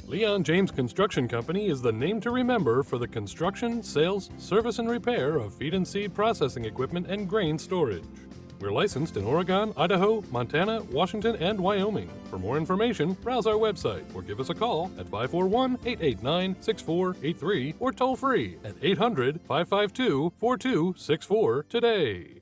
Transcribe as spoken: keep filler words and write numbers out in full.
Leon James Construction Company is the name to remember for the construction, sales, service, and repair of feed and seed processing equipment and grain storage. We're licensed in Oregon, Idaho, Montana, Washington, and Wyoming. For more information, browse our website or give us a call at five four one, eight eight nine, six four eight three or toll free at eight hundred, five five two, four two six four today.